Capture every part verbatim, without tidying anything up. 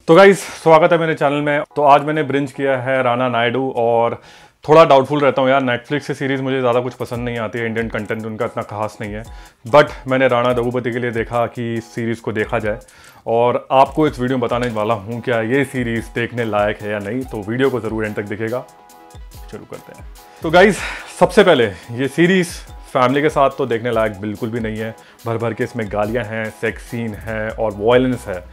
तो गाइस स्वागत है मेरे चैनल में। तो आज मैंने ब्रिंज किया है राणा नायडू और थोड़ा डाउटफुल रहता हूँ यार, नेटफ्लिक्स से सीरीज़ मुझे ज़्यादा कुछ पसंद नहीं आती है, इंडियन कंटेंट उनका इतना खास नहीं है। बट मैंने राणा दगुपति के लिए देखा कि इस सीरीज़ को देखा जाए और आपको इस वीडियो में बताने वाला हूँ क्या ये सीरीज़ देखने लायक है या नहीं। तो वीडियो को ज़रूर एंड तक दिखेगा। शुरू करते हैं। तो गाइस सबसे पहले ये सीरीज़ फैमिली के साथ तो देखने लायक बिल्कुल भी नहीं है। भर भर के इसमें गालियाँ हैं, सेक्स सीन है और वायलेंस है।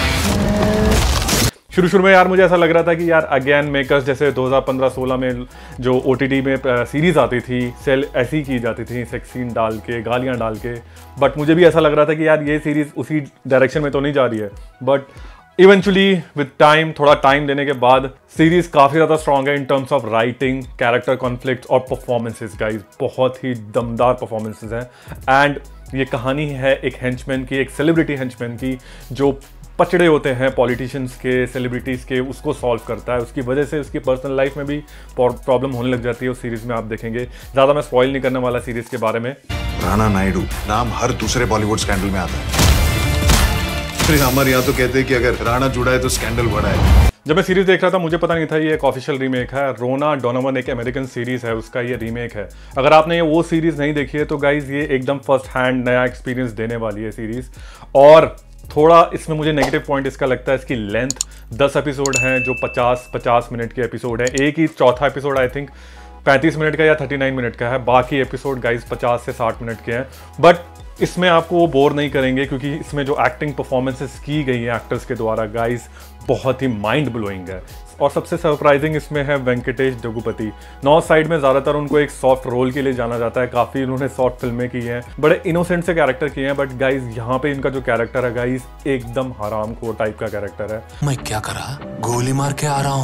शुरू शुरू में यार मुझे ऐसा लग रहा था कि यार अगेन मेकर्स जैसे दो हज़ार पंद्रह सोलह में जो ओटीटी में सीरीज आती थी सेल ऐसी की जाती थी, सेक्स सीन डाल के, गालियां डाल के। बट मुझे भी ऐसा लग रहा था कि यार ये सीरीज उसी डायरेक्शन में तो नहीं जा रही है। बट इवेंचुअली विद टाइम, थोड़ा टाइम देने के बाद सीरीज काफ़ी ज़्यादा स्ट्रॉन्ग है in terms of writing, character conflict और परफॉर्मेंसेज। गाइज बहुत ही दमदार परफॉर्मेंसेज हैं। एंड ये कहानी है एक हेंचमैन की, एक सेलिब्रिटी हेंचमैन की जो पचड़े होते हैं पॉलिटिशियंस के, सेलिब्रिटीज़ के, उसको सॉल्व करता है। उसकी वजह से उसकी पर्सनल लाइफ में भी प्रॉब्लम होने लग जाती है। उस सीरीज़ में आप देखेंगे। ज़्यादा मैं स्पॉइल नहीं करने वाला सीरीज़ के बारे में। राणा नायडू नाम हर दूसरे बॉलीवुड स्कैंडल में आता है। फिर हमारे यहाँ तो कहते हैं कि अगर राणा जुड़ा है तो स्कैंडल बड़ा है। जब मैं सीरीज देख रहा था मुझे पता नहीं था ये एक ऑफिशियल रीमेक है। रोना डोनोवन एक अमेरिकन सीरीज है, उसका ये रीमेक है। अगर आपने ये वो सीरीज नहीं देखी है तो गाइज ये एकदम फर्स्ट हैंड नया एक्सपीरियंस देने वाली है सीरीज। और थोड़ा इसमें मुझे नेगेटिव पॉइंट इसका लगता है इसकी लेंथ। दस एपिसोड हैं जो पचास पचास मिनट के एपिसोड है। एक ही चौथा एपिसोड आई थिंक पैंतीस मिनट का या उनतालीस मिनट का है। बाकी एपिसोड गाइज पचास से साठ मिनट के हैं। बट इसमें आपको वो बोर नहीं करेंगे क्योंकि इसमें जो एक्टिंग परफॉर्मेंसेस की गई हैं एक्टर्स के द्वारा गाइज बहुत ही माइंड ब्लोइंग है। और सबसे सरप्राइजिंग इसमें है वेंकटेश दगुपति। नॉर्थ साइड में ज़्यादातर उनको एक सॉफ्ट रोल के लिए जाना जाता है। काफ़ी उन्होंने सॉफ्ट फिल्में की हैं, बड़े इनोसेंट से कैरेक्टर किए हैं। बट गाइज यहाँ पे इनका जो कैरेक्टर है गाइज एकदम हरामखोर टाइप का कैरेक्टर है। मैं क्या करा, गोली मार के आ रहा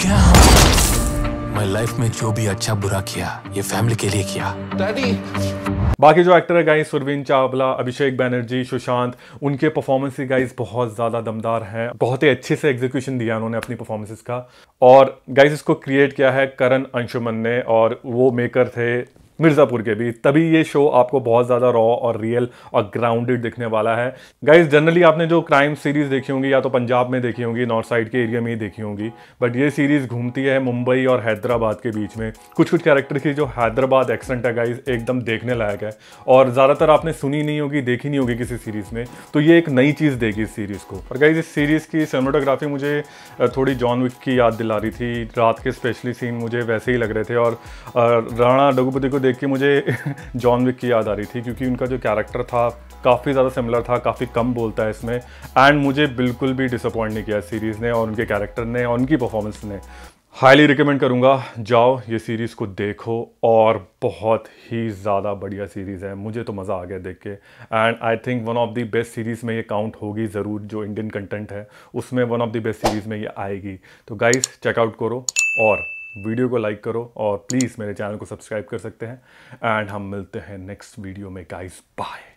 हूँ। मैं लाइफ में जो भी अच्छा बुरा किया ये फैमिली के लिए किया। डैडी। बाकी जो एक्टर है गाइस सुरवीन चावला, अभिषेक बैनर्जी, सुशांत, उनके परफॉर्मेंस गाइस बहुत ज़्यादा दमदार हैं। बहुत ही अच्छे से एग्जीक्यूशन दिया उन्होंने अपनी परफॉर्मेंसेस का। और गाइस इसको क्रिएट किया है करण अंशुमन ने और वो मेकर थे मिर्ज़ापुर के भी। तभी ये शो आपको बहुत ज़्यादा रॉ और रियल और ग्राउंडेड दिखने वाला है। गाइस जनरली आपने जो क्राइम सीरीज़ देखी होंगी या तो पंजाब में देखी होंगी, नॉर्थ साइड के एरिया में ही देखी होंगी। बट ये सीरीज़ घूमती है मुंबई और हैदराबाद के बीच में। कुछ कुछ कैरेक्टर की जो हैदराबाद एक्सेंट है गाइस एकदम देखने लायक है। और ज़्यादातर आपने सुनी नहीं होगी, देखी नहीं होगी किसी सीरीज़ में। तो ये एक नई चीज़ देगी इस सीरीज़ को। और गाइस इस सीरीज़ की सिनेमेटोग्राफी मुझे थोड़ी जॉन विक की याद दिला रही थी। रात के स्पेशली सीन मुझे वैसे ही लग रहे थे। और राणा दगुपति को देख के मुझे जॉन विक की याद आ रही थी क्योंकि उनका जो कैरेक्टर था काफ़ी ज़्यादा सिमिलर था। काफ़ी कम बोलता है इसमें। एंड मुझे बिल्कुल भी डिसअपॉइंट नहीं किया सीरीज़ ने और उनके कैरेक्टर ने और उनकी परफॉर्मेंस ने। हाईली रिकमेंड करूँगा, जाओ ये सीरीज़ को देखो। और बहुत ही ज़्यादा बढ़िया सीरीज़ है, मुझे तो मज़ा आ गया देख के। And I think one of the best series में ये काउंट होगी ज़रूर। जो इंडियन कंटेंट है उसमें one of the best series में ये आएगी। तो गाइस चेकआउट करो और वीडियो को लाइक करो और प्लीज़ मेरे चैनल को सब्सक्राइब कर सकते हैं। एंड हम मिलते हैं नेक्स्ट वीडियो में गाइस। बाय।